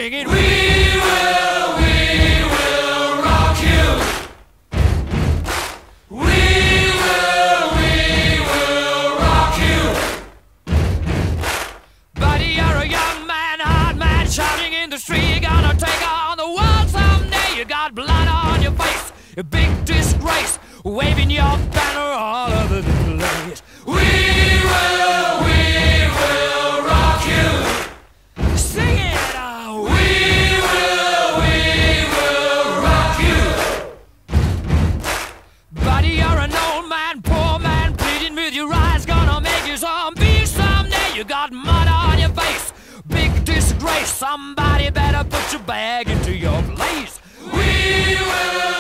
singing, we will rock you. We will rock you. Buddy, you're a young man, hard man, shouting in the street. You're gonna take on the world someday. You got blood on your face, a big disgrace, waving your banner all over the place. We will rock you. Sing it out. We will rock you. Buddy, you're an old man, poor man, pleading with your eyes, gonna make you zombie someday. You got mud on your face, big disgrace. Somebody better put your bag into your place. We will